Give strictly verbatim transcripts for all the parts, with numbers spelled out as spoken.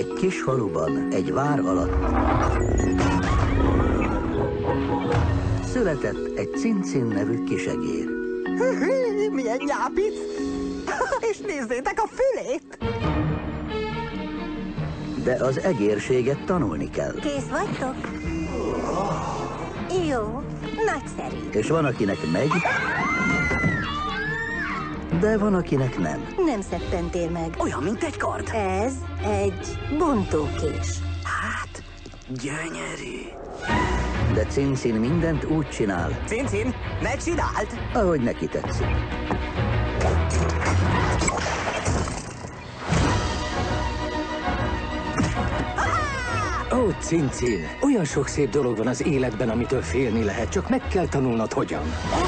Egy kis faluban, egy vár alatt született egy Cincin nevű kisegér. Milyen nyápic! És nézzétek a fülét! De az egérséget tanulni kell. Kész vagytok? Jó, nagyszerű. És van, akinek megy, de van, akinek nem. Nem szeppentél meg. Olyan, mint egy kard. Ez egy bontókés. Hát, gyönyörű. De Cincin mindent úgy csinál, Cincin, megcsináld! ahogy neki tetszik. Ó, Cincin, olyan sok szép dolog van az életben, amitől félni lehet, csak meg kell tanulnod hogyan.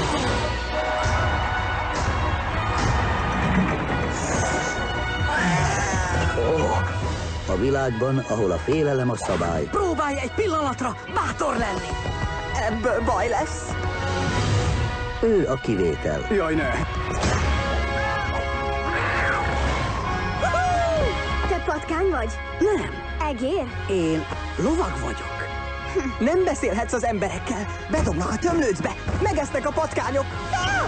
A világban, ahol a félelem a szabály, Próbálj egy pillanatra bátor lenni! Ebből baj lesz. ő a kivétel. Jaj, ne! Te patkány vagy? Nem, Egér? én lovag vagyok. Nem beszélhetsz az emberekkel. Bedobnak a tömlőcbe. Megesznek a patkányok. Ah!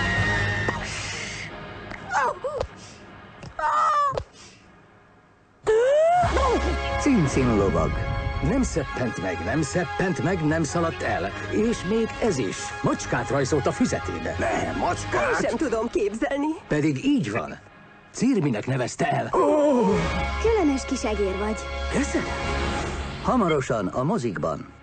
Cincin lovag. Nem szeppent meg, nem szeppent meg, nem szaladt el. És még ez is. Macskát rajzolt a füzetébe. Nem, macskát? Sem tudom képzelni. Pedig így van. Cirminek nevezte el. Különös kis egér vagy. Köszönöm. Hamarosan a mozikban.